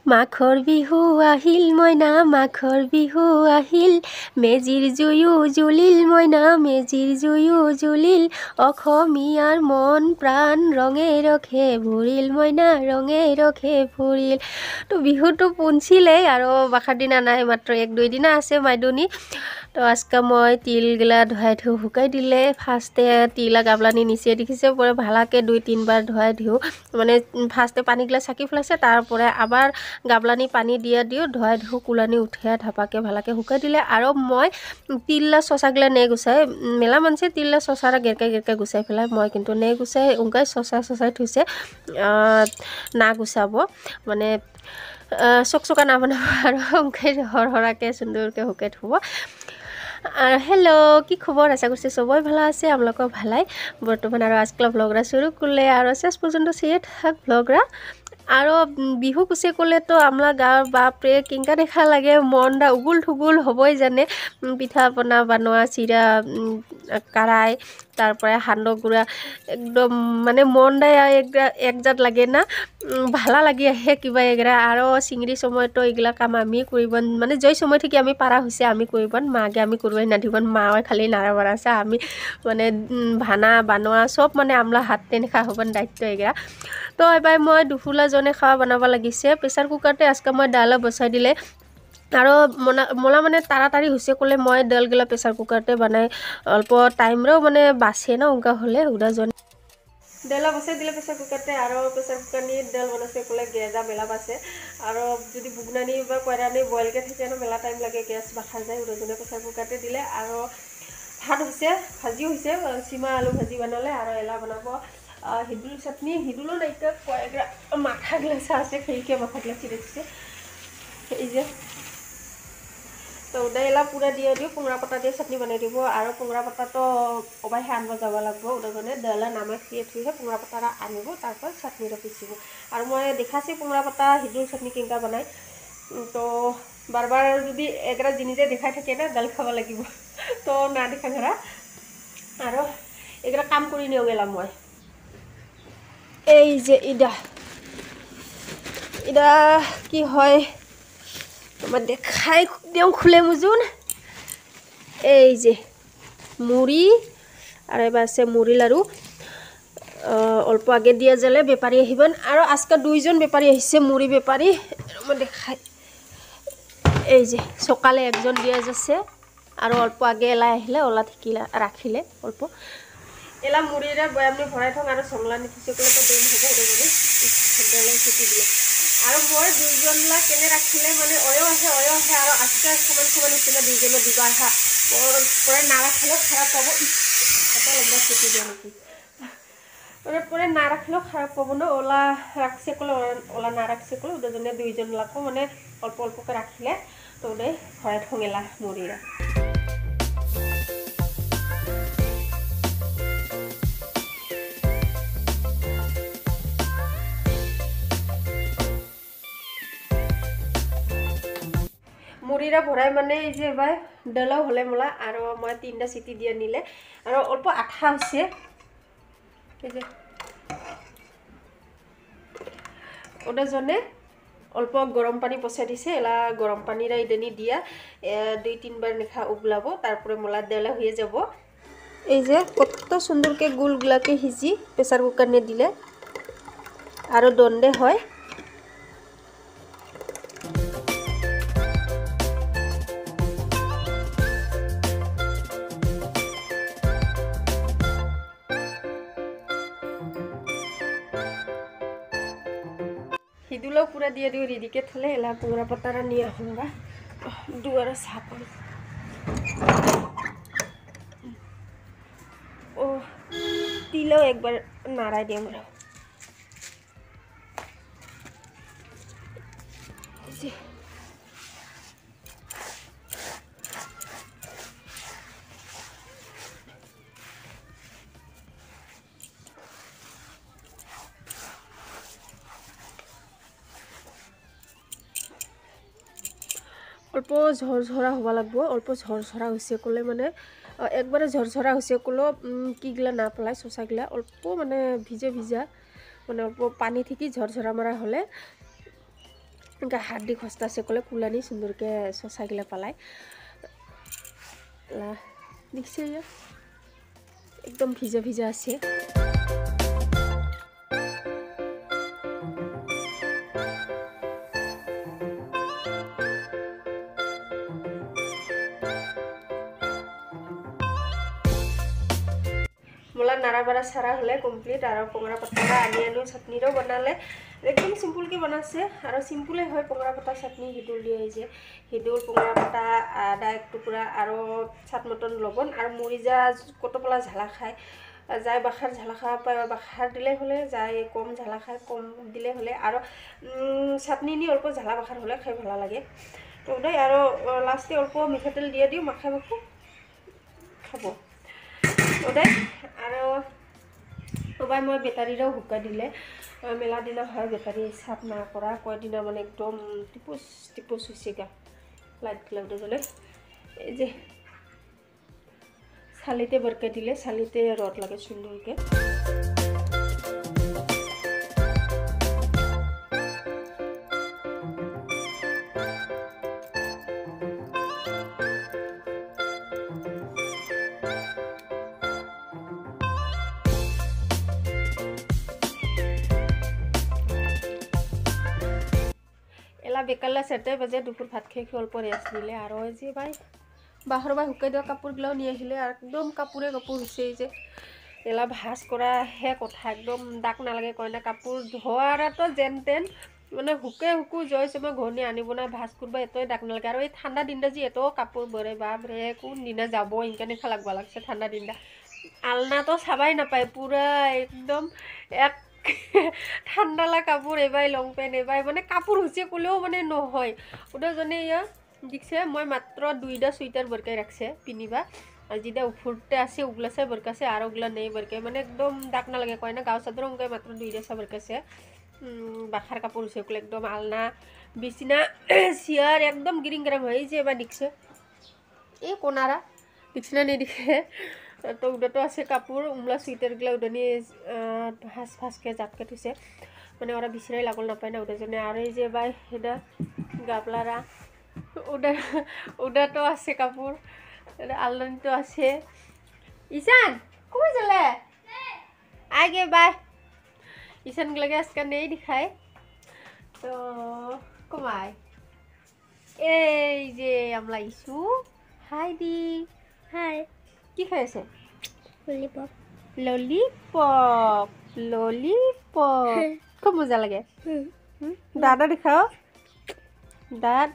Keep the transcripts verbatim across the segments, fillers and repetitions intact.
মাঘৰ বিহু আহিল মইনা মাঘৰ বিহু আহিল মেজিৰ জুয়ো জ্বলিল মইনা মেজিৰ জুয়ো জ্বলিল অসমীয়াৰ মন প্ৰাণ ৰঙে ৰখে ভৰিল মইনা ৰঙে ৰখে ভৰিল। তো বিহুটো পুঞ্চিলেই আৰু বাখাৰ দিনা নাই মাত্ৰ এক দুই দিনা আছে মাইদনী। তো আজকে মই তিলগিলা ধুৱাই ধুই শুকাই দিলে ফাৰ্ষ্টে তিলা গাবলানি নিচে দেখিছে পরে ভালাকে দুই তিনবার ধুৱাই দিওঁ মানে ফাৰ্ষ্টে পানীগিলা চাকি ফেলাইছে তারপরে আবার গাবলানি পানী দিয়া দিওঁ ধুৱাই ধুই কুলানি উঠিয়া ধাপাকে ভালাকে শুকাই দিলে আৰু মই তিল্লা চচাগিলা নে গুচাই মেলা মানছে তিল্লা চচাৰা গেৰকা গেৰকা গুচাই ফেলাই মই কিন্তু নে গুচাই উনকাই চচাই চচাই থৈছে না গুচাব মানে চকচকা না বনাব আৰু উনকাই হৰহৰাকে সুন্দৰকে শুকাই থব। আর হ্যালো কি খবর আশা করছি সবাই ভালো আছে আমলোক ভালাই বর্তমান আর আজকাল ব্লগরা শুরু করলে আর শেষ পর্যন্ত সে থাক ব্লগরা আর বিহু কুচি করলে তো আমরা গাঁৱৰ বাপরে কিংকা দেখা লাগে মনটা উগুল ঠুগুল হবই জানে পিঠা পনা বানোৱা চিৰা কাৰাই তারপরে সান্দহ গুড়া একদম মানে মনটাই একজাত লাগে না ভালা লাগি আহে কিবা এগৰা আৰু চিঙৰি সময় তো এগুলা কাম আমি কৰিব মানে জয় সময় থেকে আমি পাৰা হৈছে আমি কৰিব মাগে আমি করবাই নাধিব মাৱে খালি নাৰা বাৰা আছে আমি মানে ভানা বানোৱা সব মানে আমলা হাতে নেখা হবন দায়িত্ব এগৰা। তো এবাৰ মই দুফুলা জনে খাওয়া বানাব লাগিছে প্রেসার কুকারতে আজকে মই ডালা বসাই দিলে আৰু মনা মলা মানে তাড়াতাড়ি হৈছে ক'লে মই দালগিলা প্রেসার কুকারতে বানাই অল্প টাইমরেও মানে বাছে না উনকা হলে উদা জন ডালা বসাই দিলে প্রেসার কুকারতে আৰু প্রেসার কুকার নি ডাল বনাছে ক'লে গেজা মেলা বাছে আৰু যদি বুগনানি বা কয়রানি বয়েলকে থাকে না মেলা টাইম লাগে গ্যাস বাখা যায় উদা জনে প্রেসার কুকারতে দিলে আৰু ভাত হৈছে ভাজি হৈছে সীমা আলু ভাজি বানালে আৰু এলা বনাব হিদুল চাটনি হিদুলো নাইকা কয়েকটা মাথা গ্লাসা আছে সেইকে মাথা গ্লাসি দেখছে এই যে তো ওটা এলা পুরা দিয়ে দিও পুংরা পাতা দিয়ে চাটনি বানাই দিব আৰু পুংরা পাতা তো অবাইহে আনব যাব লাগব ওটা জনে ডালা নামে খেয়ে থুইহে পুংরা পাতা আনিব তারপর চাটনিটা পিছিব আৰু মই দেখাছি পুংরা পাতা হিদুল চাটনি কিংকা বানাই তো বারবার যদি এগরা জিনিসে দেখাই থাকে না ডাল খাব লাগিব তো না দেখা ধরা আৰু এগরা কাম কৰি নিও গেলাম মই এই যে ইডা ইডা কি হয় তোমার দেখাই দিও খুলে মুজুন এই যে মুড়ি আর এবার আছে মুড়ি লাড়ু অল্প আগে দিয়া যালে বেপারী আহিবেন আর আজকে দুইজন বেপারী আহিছে মুড়ি বেপারী মই দেখাই এই যে সকালে একজন দিয়া যাচ্ছে আর অল্প আগে এলাই আহিলে ওলা থাকিলে রাখিলে অল্প এলা মুড়িরে বয়ামনি ভরাই থং আর সমলা নিথিছে কলে তো দেম হবো ওদে ডলে ছুটি দিলে আর মই দুইজনলা কেনে রাখিলে মানে অয় আছে অয় আছে আর আজকে সমান সমান নিচিনা দুইজনে দিবা হা পরে না রাখলে খারাপ পাবো এটা লম্বা ছুটি দিয়ে নাকি পরে পরে না রাখলেও খারাপ পাবো না ওলা রাখছে কলে ওলা না রাখছে কলে ওদে দুইজন লাকো মানে অল্প অল্পকে রাখিলে তো ওদে ভরাই থং এলা মুড়িরা মুড়িরা ভরাই মানে এই যে এবার ডালাও হলে মোলা আর মই তিনটা সিটি দিয়ে নিলে আর অল্প আঠা হচ্ছে এই যে ওটা জনে অল্প গরম পানি পচাই দিছে এলা গরম পানিরা ইডেনি দিয়া দুই তিনবার নেখা উবলাব তারপরে মোলা ডালা হয়ে যাব এই যে কত সুন্দরকে গুলগুলাকে সিজি প্রেসার কুকার নে দিলে আর দণ্ডে হয় হিদুলাও পুরা দিয়ে দিও রিদিকে থলে এলা পুংরা পাতারা নিয়ে আমরা দুয়ারে সাপন ও তিলেও একবার নাড়াই দিয়ে আমরা অল্প ঝরঝরা হওয়া লাগবো অল্প ঝরঝরা হয়েছে কলে মানে একবারে ঝরঝরা হয়েছে কলেও কিগলা না পেলাই চচাগিলা অল্প মানে ভিজে ভিজা মানে অল্প পানি থেকে ঝরঝরা মারা হলে এনেকৈ হাত দি খস্তাছে ক'লে কুলানি সুন্দৰকৈ চচাগিলা পালাই লা দেখছে একদম ভিজা ভিজা আছে मोला नारा बारा सारा हले कमप्लीट और पंगरा पत्ता आनी आनी चटनी बनाले एकदम सिम्पल के बनासे और सिम्पले है पंगरा पत्ता चटनी हिदुल दिए जे हिदुल पंगरा पत्ता आदा एक टुकुरा और सात मटन लबन और मरिजा कतपला झाला खाए जाय बाखार झाला खा पाए बाखार दिले हले जाय कम झाला खाए कम दिले हले और चटनी नि अल्प झाला बाखार हले खाई भाला लागे तो उदय और लास्टे अल्प मिठातेल दिए दिও माखा माखो खाबो उदय और सबाई मैं बेटारीर हुका दिले मेला दिना है बेटारी साफ ना करा कय दिना माने एकदम टिपुस टिपुस हुसेगा लाइट क्लाउड जले जे सालिते बरके दिले सालिते रड लागे सुंदरके बेकाला सेटे बजे दुपुर भात खाई अल्प रेस्ट दिले और जे भाई बाहर भाई हुकाई दिया कापोर गलाओ नहीं आहिले एकदम कापोरे कापोर हुसे जे एला भाज करा हे कथा एकदम दाग नालागे कयना कापोर धोआरा तो जेन तेन माने हुके हुकु जय समय घनी आनिब ना भाज करबा एतय दाग नालागे और ठंडा दिन जी एतो कापोर बरे बाप रे कोन दिना जाबो इनकाने खालागबा लागसे ठंडा दिन आलना तो साबाई नापाय पूरा एकदम एक ঠান্ডালা কাপোৰ এবাই লং পেন এবাই মানে কাপোৰ হৈছে কলেও মানে নহয় ওটা জনে ইয়া দেখছে মই মাত্ৰ দুইটা সুইটাৰ বৰকাই ৰাখছে পিনিবা আর যেটা উপরতে আছে ওগুলাছে বরকাছে আর ওগুলা নেই বরকে মানে একদম দাগ না লাগে কয় না গাও চাদর অঙ্কে মাত্র দুইটা সা বরকাছে বাখার কাপড় আছে ওগুলো একদম আলনা বিছনা চেয়ার একদম গ্রিং গ্রাম হয়ে যে এবার দেখছে এই কোনারা দেখছে না নেই দেখে तो उड़ा तो आसे कापोर उमला सुइटार गला उडानी भास भास के जाटके थुसे माने ओरा बिसराय लागल ना पाय ना उडा जने आरो जे बाय हेदा गाबलारा उडा उडा तो आसे कापोर आलनानी तो आसे ईशान कय जले आगे बाय ईशान गलागे आजका नहीं दिखाय तो कमाय ए जे आमला इशु हाय दी हाय কি খাইছে ললিপপ ললিপপ ললিপপ খুব মজা লাগে দাদা দেখাও দাদ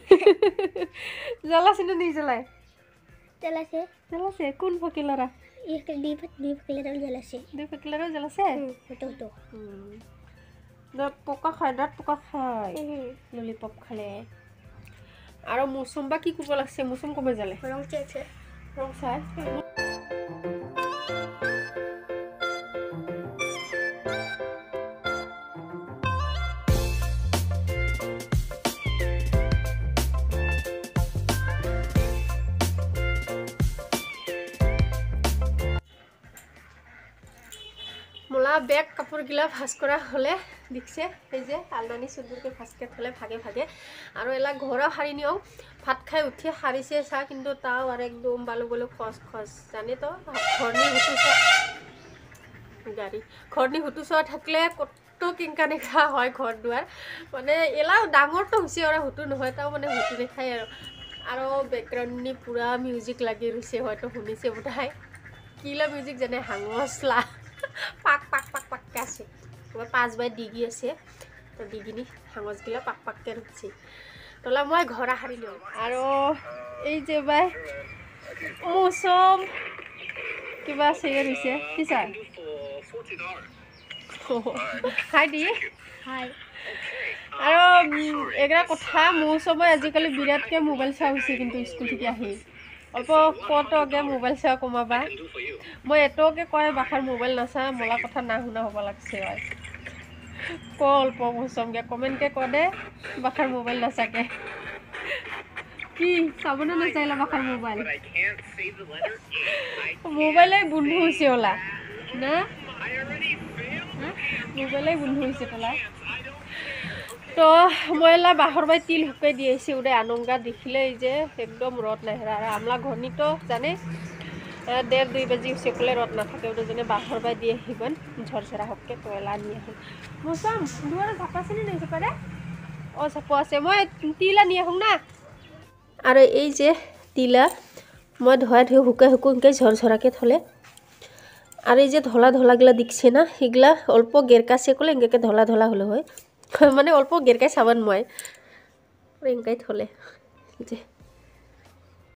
জ্বলাছে না नहीं জ্বলায় জ্বলাছে জ্বলাছে কোন ফকিলরা এক দুই দুই ফকিলরা জ্বলাছে দুই ফকিলরা জ্বলাছে হতো হতো না পোকা খায় দাঁত পোকা খায় ললিপপ খালে আর মৌসুম বা কি করব লাগছে মৌসুম কমে জ্বলে রং চেয়েছে Wrong side. मोला बेग कापोर गिला भाज करा हले दिखसे এই যে আলনানি সুন্দরকে ভাজকে থলে ভাগে ভাগে আর এলা ঘোরা হারি নিও ভাত খাই উঠি হারিছে সা কিন্তু তাও আর একদম বালু বালু খস খস জানি তো ঘরনি হুতুস গাড়ি ঘরনি হুতুস থাকলে কত কিংকানে খা হয় ঘর দুয়ার মানে এলা ডাঙর তো হুসি ওরা হুতু নহয় তাও মানে হুতু দেখাই আর আর ব্যাকগ্রাউন্ডনি পুরা মিউজিক লাগি রইছে হয়তো শুনিছে বোধহয় কিলা মিউজিক জানে হাঙসলা পাক পাক পাক পাক আছে তোমার পাঁচ বাই ডিগি আছে তো ডিগিনি হাঙসগিলা পাক পাককে রুছি তোলা মই ঘরা হারি নিও আর এই যে বাই মৌসুম কিবা সেগে রইছে কি চাই হাই দি হাই আর এগরা কথা মৌসুমে আজিকালি বিরাটকে মোবাইল চাই হইছে কিন্তু স্কুল থেকে আহি অল্প কতকে মোবাইল চাই কমাবা মই এতকে কয় বাখার মোবাইল নাচা মলা কথা না শুনা হব লাগছে হয় ক অল্প মৌসুমকে কমেন্টকে ক দে বাখার মোবাইল নাচাকে কি চাবনা নাচাইলা বাখার মোবাইল মোবাইলে বন্ধু হইছে ওলা না মোবাইলে বন্ধু হইছে তোলা তো ময়লা বাহর বাই তিল হুকাই দিয়েছি ওরে আনঙ্গা দেখিলে এই যে একদম রদ নাই আর আমলা ঘনি তো জানে দেড় দুই বাজি সেকুলে রদ না থাকে ওটা জন্য বাহর বাই দিয়ে আহিবেন ঝরঝরা হককে তয়লা নিয়ে আহোঁ মোসাম দুয়ারে ঝাপাছিনি নাই সেপারে ও চাপো আছে মই তিলা নিয়ে আহোঁ না আর এই যে তিলা মই ধোয়া ধুই শুকাই শুকুনকে ঝরঝরাকে থলে আর এই যে ধলা ধলাগুলা দেখছে না এগুলা অল্প গেরকা সেকলে এঙ্গাকে ধলা ধলা হলে হয় মানে অল্প গেরকাই সাবান মই এঙ্গাই থলে যে